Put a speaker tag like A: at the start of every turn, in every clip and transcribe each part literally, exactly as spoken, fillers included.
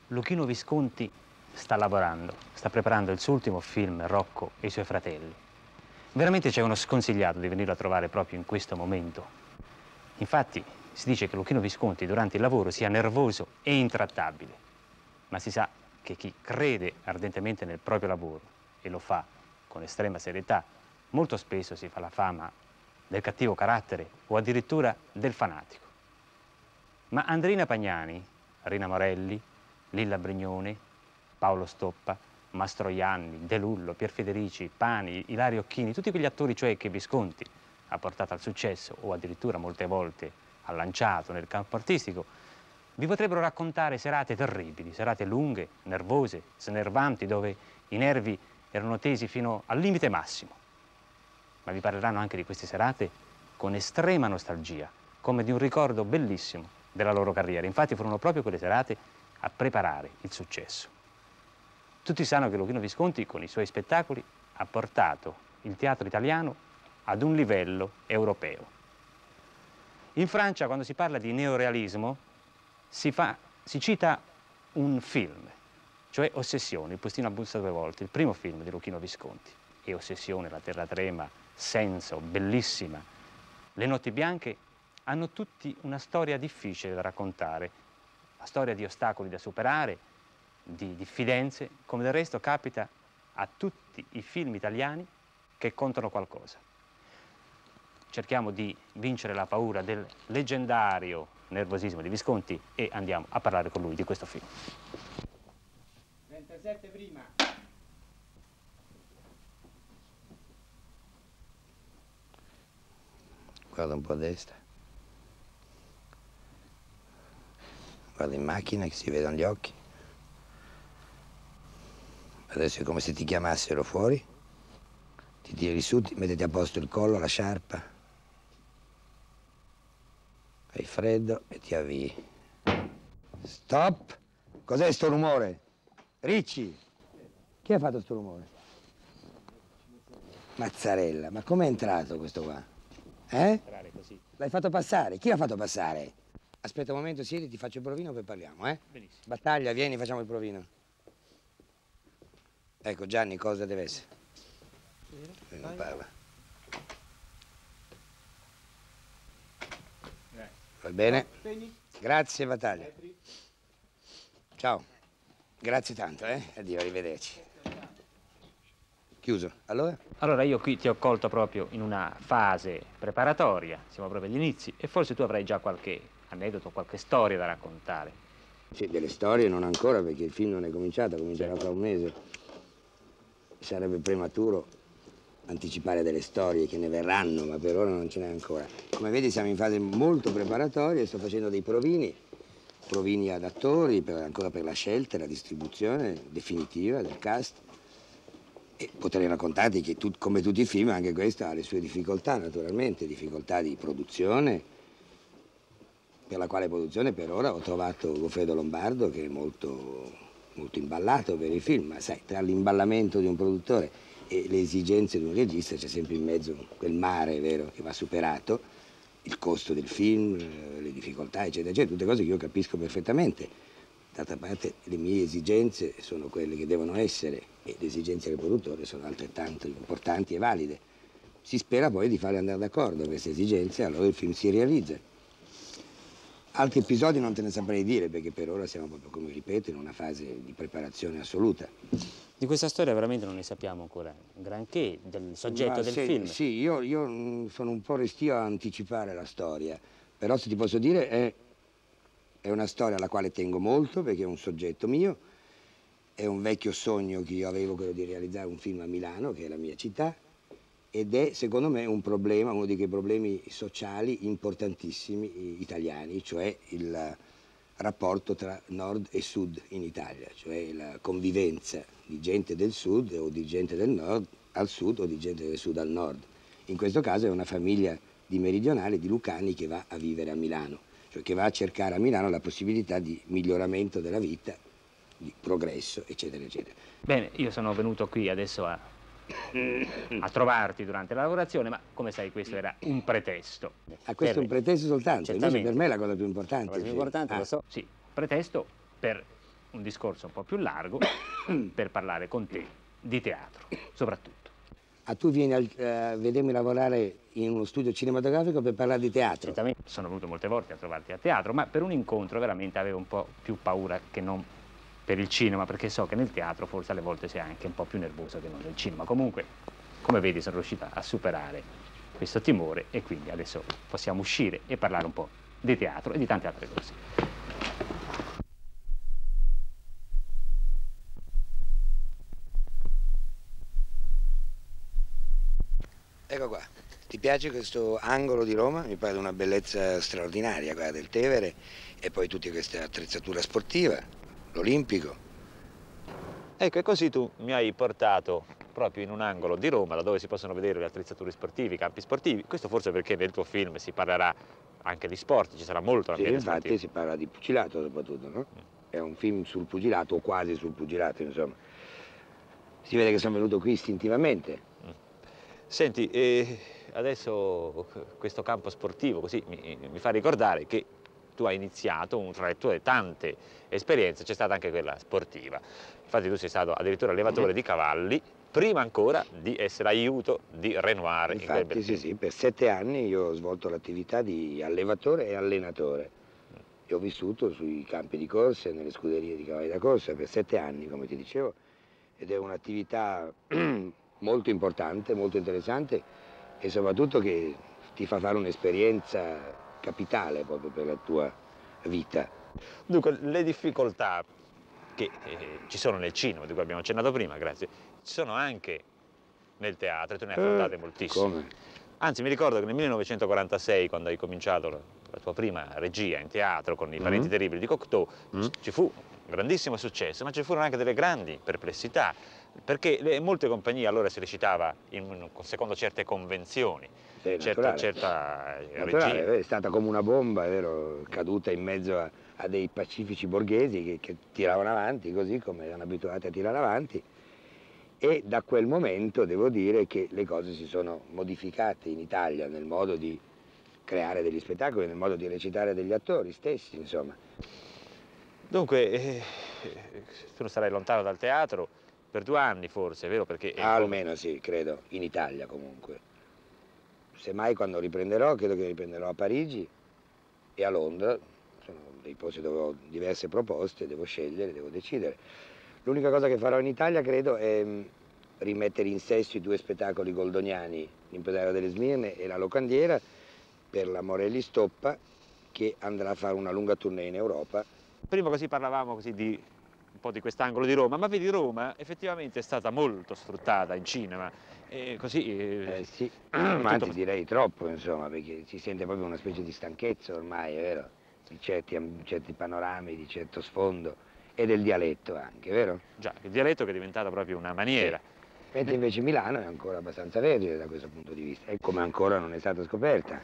A: Luchino Visconti sta lavorando, sta preparando il suo ultimo film, Rocco e i suoi fratelli. Veramente ci avevano sconsigliato di venirlo a trovare proprio in questo momento. Infatti si dice che Luchino Visconti durante il lavoro sia nervoso e intrattabile, ma si sa che chi crede ardentemente nel proprio lavoro e lo fa con estrema serietà, molto spesso si fa la fama del cattivo carattere o addirittura del fanatico. Ma Andrina Pagnani, Rina Morelli, Lilla Brignone, Paolo Stoppa, Mastroianni, De Lullo, Pier Federici, Pani, Ilario Occhini, tutti quegli attori cioè che Visconti ha portato al successo o addirittura molte volte ha lanciato nel campo artistico, vi potrebbero raccontare serate terribili, serate lunghe, nervose, snervanti, dove i nervi erano tesi fino al limite massimo. Ma vi parleranno anche di queste serate con estrema nostalgia, come di un ricordo bellissimo della loro carriera. Infatti furono proprio quelle serate a preparare il successo. Tutti sanno che Luchino Visconti con i suoi spettacoli ha portato il teatro italiano ad un livello europeo. In Francia, quando si parla di neorealismo, si, fa, si cita un film, cioè Ossessione, Il postino bussa due volte, il primo film di Luchino Visconti. E Ossessione, La terra trema, Senso, bellissima. Le notti bianche hanno tutti una storia difficile da raccontare, la storia di ostacoli da superare, di diffidenze, come del resto capita a tutti i film italiani che contano qualcosa. Cerchiamo di vincere la paura del leggendario nervosismo di Visconti e andiamo a parlare con lui di questo film.
B: trentasette prima.
C: Guarda un po' a destra. Guarda in macchina che si vedono gli occhi. Adesso è come se ti chiamassero fuori. Ti tiri su, ti mettete a posto il collo, la sciarpa. Hai freddo e ti avvii. Stop! Cos'è sto rumore? Ricci! Chi ha fatto sto rumore? Mazzarella, ma com'è entrato questo qua? Eh? L'hai fatto passare? Chi l'ha fatto passare? Aspetta un momento, siedi, ti faccio il provino, poi parliamo, eh?
A: Benissimo.
C: Battaglia, vieni, facciamo il provino. Ecco, Gianni, cosa deve essere? Lui non parla. Va bene? Grazie, Battaglia. Ciao. Grazie tanto, eh? Addio, arrivederci. Chiuso. Allora?
A: Allora io qui ti ho colto proprio in una fase preparatoria, siamo proprio agli inizi, e forse tu avrai già qualche aneddoto, qualche storia da raccontare.
C: Sì, delle storie non ancora, perché il film non è cominciato, comincerà fra un mese. Sarebbe prematuro anticipare delle storie che ne verranno, ma per ora non ce n'è ancora. Come vedi siamo in fase molto preparatoria, sto facendo dei provini, provini ad attori, per, ancora per la scelta e la distribuzione definitiva del cast. E potrei raccontarti che tu, come tutti i film, anche questo ha le sue difficoltà, naturalmente, difficoltà di produzione, per la quale produzione per ora ho trovato Goffredo Lombardo, che è molto, molto imballato per i film, ma sai, tra l'imballamento di un produttore e le esigenze di un regista c'è sempre in mezzo quel mare, vero, che va superato, il costo del film, le difficoltà, eccetera, eccetera, tutte cose che io capisco perfettamente. D'altra parte le mie esigenze sono quelle che devono essere e le esigenze del produttore sono altrettanto importanti e valide. Si spera poi di farle andare d'accordo queste esigenze, allora il film si realizza. Altri episodi non te ne saprei dire perché per ora siamo proprio, come ripeto, in una fase di preparazione assoluta.
A: Di questa storia veramente non ne sappiamo ancora granché, del soggetto
C: Ma
A: del
C: se,
A: film.
C: Sì, io, io sono un po' restio a anticipare la storia, però se ti posso dire è, è una storia alla quale tengo molto perché è un soggetto mio, è un vecchio sogno che io avevo, quello di realizzare un film a Milano, che è la mia città, ed è secondo me un problema, uno di quei problemi sociali importantissimi italiani, cioè il rapporto tra nord e sud in Italia, cioè la convivenza di gente del sud o di gente del nord al sud o di gente del sud al nord. In questo caso è una famiglia di meridionali, di lucani, che va a vivere a Milano, cioè che va a cercare a Milano la possibilità di miglioramento della vita, di progresso, eccetera, eccetera.
A: Bene, io sono venuto qui adesso a, a trovarti durante la lavorazione, ma come sai questo era un pretesto.
C: Ah, questo è un pretesto soltanto, invece
A: Certamente.
C: per me è la cosa più importante.
A: La cosa più
C: sì.
A: importante,
C: Ah.
A: lo so, sì, pretesto per un discorso un po' più largo per parlare con te di teatro, soprattutto.
C: Ah, tu vieni al- a vedermi lavorare in uno studio cinematografico per parlare di teatro?
A: Certamente sono venuto molte volte a trovarti a teatro, ma per un incontro veramente avevo un po' più paura che non per il cinema, perché so che nel teatro forse alle volte sei anche un po' più nervoso che non nel cinema. Comunque, come vedi, sono riuscita a superare questo timore e quindi adesso possiamo uscire e parlare un po' di teatro e di tante altre cose.
C: Ecco qua, ti piace questo angolo di Roma? Mi pare una bellezza straordinaria, guarda, il Tevere e poi tutta questa attrezzatura sportiva, l'Olimpico.
B: Ecco, e così tu mi hai portato proprio in un angolo di Roma, da dove si possono vedere le attrezzature sportive, i campi sportivi. Questo forse perché nel tuo film si parlerà anche di sport, ci sarà molto
C: Sì,
B: l'ambiente
C: infatti
B: sportivo.
C: si parla di pugilato soprattutto, no? È un film sul pugilato, o quasi sul pugilato, insomma. Si vede che sono venuto qui istintivamente.
B: Senti, eh, adesso questo campo sportivo così mi, mi fa ricordare che tu hai iniziato, un, tra le tue tante esperienze c'è stata anche quella sportiva. Infatti tu sei stato addirittura allevatore di cavalli, prima ancora di essere aiuto di Renoir in quel
C: Infatti
B: bel
C: sì,
B: film.
C: sì, per sette anni io ho svolto l'attività di allevatore e allenatore. E ho vissuto sui campi di corsa e nelle scuderie di cavalli da corsa per sette anni, come ti dicevo, ed è un'attività molto importante, molto interessante e soprattutto che ti fa fare un'esperienza capitale proprio per la tua vita.
B: Dunque, le difficoltà che eh, ci sono nel cinema, di cui abbiamo accennato prima, grazie, ci sono anche nel teatro e tu ne hai affrontate
C: Eh,
B: moltissime.
C: come?
B: Anzi, mi ricordo che nel millenovecentoquarantasei, quando hai cominciato la, la tua prima regia in teatro con I Parenti
C: Mm.
B: Terribili di Cocteau,
C: Mm.
B: ci fu un grandissimo successo, ma ci furono anche delle grandi perplessità, perché le, molte compagnie allora si recitava in, secondo certe convenzioni,
C: Sì,
B: certa,
C: naturale.
B: certa eh,
C: Naturale,
B: regia.
C: è stata come una bomba, è vero, caduta in mezzo a, a dei pacifici borghesi che, che tiravano avanti così come erano abituati a tirare avanti. E da quel momento devo dire che le cose si sono modificate in Italia nel modo di creare degli spettacoli, nel modo di recitare degli attori stessi, insomma.
B: Dunque, eh, tu non sarai lontano dal teatro per due anni forse, vero? Perché è un po'...
C: Almeno sì, credo, in Italia comunque. Semmai quando riprenderò, credo che riprenderò a Parigi e a Londra. Sono dei posti dove ho diverse proposte, devo scegliere, devo decidere. L'unica cosa che farò in Italia, credo, è mh, rimettere in sesto i due spettacoli goldoniani, L'impresario delle Smirne e La Locandiera, per la Morelli Stoppa, che andrà a fare una lunga tournée in Europa.
B: Prima così parlavamo così di un po' di quest'angolo di Roma, ma vedi Roma effettivamente è stata molto sfruttata in cinema, e così...
C: Eh
B: Eh,
C: sì,
B: tutto-
C: ma anzi direi troppo, insomma, perché si sente proprio una specie di stanchezza ormai, è vero? Di certi, am- certi panorami, di certo sfondo e del dialetto anche, vero?
B: Già, il dialetto che è diventato proprio una maniera.
C: Sì. Mentre invece Milano è ancora abbastanza vergine da questo punto di vista, e come ancora non è stata scoperta.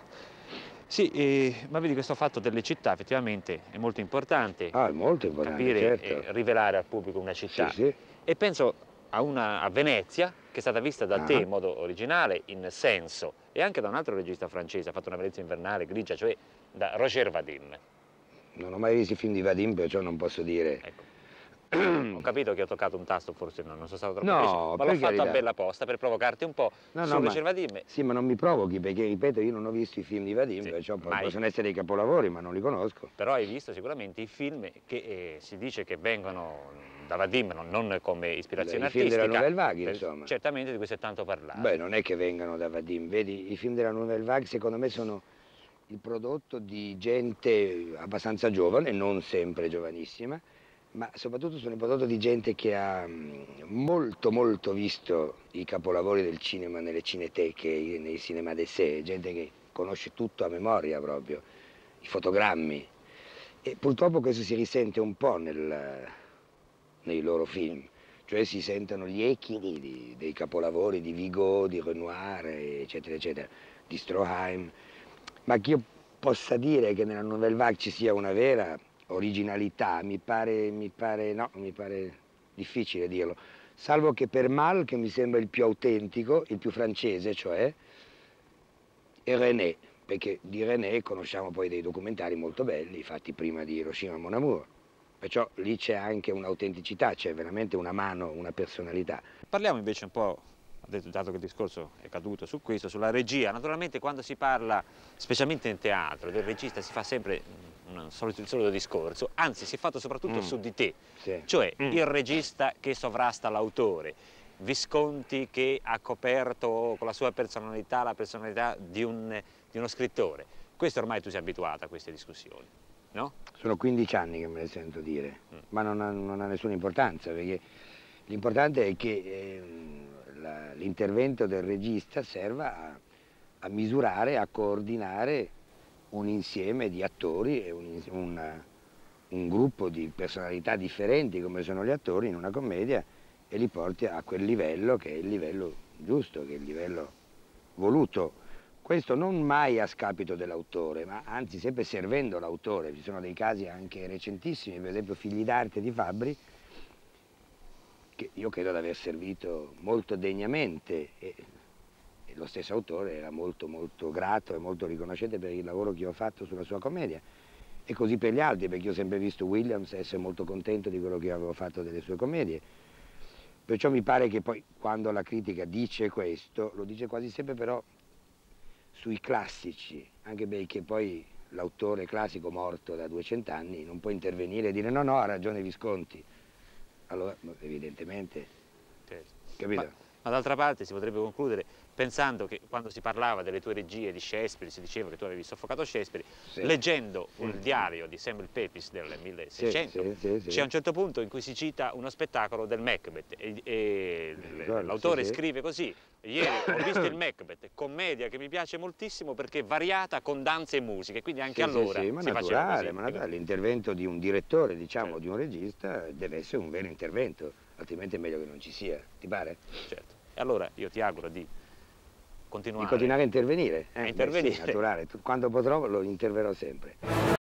B: Sì, eh, ma vedi questo fatto delle città effettivamente è molto importante,
C: Ah, è molto importante,
B: capire
C: certo.
B: e rivelare al pubblico una città.
C: Sì, sì.
B: E penso a, una, a Venezia, che è stata vista da te
C: Ah.
B: in modo originale, in Senso, e anche da un altro regista francese, ha fatto una Venezia invernale, grigia, cioè da Roger Vadim.
C: Non ho mai visto i film di Vadim, perciò non posso dire.
B: Ecco. Ho capito che ho toccato un tasto, forse non, non sono stato troppo
C: No,
B: preciso, ma
C: per
B: l'ho fatto
C: carità.
B: a bella posta per provocarti un po'
C: No,
B: su
C: no, ma,
B: Roger Vadim.
C: sì, ma non mi provochi, perché ripeto, io non ho visto i film di Vadim,
B: Sì,
C: perciò
B: mai.
C: possono essere dei capolavori, ma non li conosco.
B: Però hai visto sicuramente i film che eh, si dice che vengono da Vadim, non, non come ispirazione
C: I film
B: artistica.
C: della Nouvelle Vague,
B: per-
C: insomma.
B: Certamente di cui si è tanto parlato.
C: Beh, non è che vengano da Vadim, vedi, i film della Nouvelle Vague secondo me sono il prodotto di gente abbastanza giovane, non sempre giovanissima, ma soprattutto sono il prodotto di gente che ha mh, molto molto visto i capolavori del cinema nelle cineteche, nei cinema d'essai, gente che conosce tutto a memoria proprio, i fotogrammi. E purtroppo questo si risente un po' nel, nei loro film, cioè si sentono gli echi di, di, dei capolavori di Vigo, di Renoir, eccetera, eccetera, di Stroheim, ma che io possa dire che nella Nouvelle Vague ci sia una vera originalità, mi pare, mi pare, no, mi pare difficile dirlo, salvo che per Mal, che mi sembra il più autentico, il più francese, cioè, e René, perché di René conosciamo poi dei documentari molto belli, fatti prima di Hiroshima Mon Amour, Perciò lì c'è anche un'autenticità, c'è veramente una mano, una personalità.
B: Parliamo invece un po', dato che il discorso è caduto su questo, sulla regia. Naturalmente quando si parla, specialmente in teatro, del regista si fa sempre un solito, il solito discorso, anzi si è fatto soprattutto
C: Mm.
B: su di te,
C: Sì.
B: cioè
C: Mm.
B: il regista che sovrasta l'autore, Visconti che ha coperto con la sua personalità la personalità di, un, di uno scrittore. Questo ormai tu sei abituato a queste discussioni, no?
C: Sono quindici anni che me le sento dire,
B: Mm.
C: ma non ha, non ha nessuna importanza, perché l'importante è che eh, l'intervento del regista serva a, a misurare, a coordinare un insieme di attori e un, un, un gruppo di personalità differenti come sono gli attori in una commedia e li porti a quel livello che è il livello giusto, che è il livello voluto. Questo non mai a scapito dell'autore, ma anzi sempre servendo l'autore. Ci sono dei casi anche recentissimi, per esempio Figli d'arte di Fabbri, che io credo di aver servito molto degnamente e, e lo stesso autore era molto molto grato e molto riconoscente per il lavoro che io ho fatto sulla sua commedia. E così per gli altri, perché io ho sempre visto Williams essere molto contento di quello che io avevo fatto delle sue commedie. Perciò mi pare che poi quando la critica dice questo, lo dice quasi sempre però sui classici, anche perché poi l'autore classico morto da duecento anni non può intervenire e dire no, no, ha ragione Visconti. Allora, evidentemente,
B: Certo.
C: capito?
B: Ma, ma d'altra parte si potrebbe concludere pensando che quando si parlava delle tue regie di Shakespeare, si diceva che tu avevi soffocato Shakespeare,
C: Sì.
B: leggendo
C: Sì.
B: il diario di Samuel Pepys del milleseicento,
C: Sì, sì, sì, sì.
B: c'è un certo punto in cui si cita uno spettacolo del Macbeth e, e
C: ricordo,
B: l'autore
C: sì, sì.
B: scrive così: ieri ho visto il Macbeth, commedia che mi piace moltissimo perché è variata con danze e musiche, quindi anche
C: Sì,
B: allora
C: sì, sì, ma
B: si faceva
C: naturale,
B: così.
C: ma naturale. L'intervento di un direttore, diciamo,
B: Certo.
C: di un regista, deve essere un vero intervento, altrimenti è meglio che non ci sia, ti pare?
B: Certo. E allora io ti auguro di continuare,
C: Di continuare a intervenire. Eh,
B: a
C: beh,
B: intervenire.
C: sì, naturale. Quando potrò lo interverrò sempre.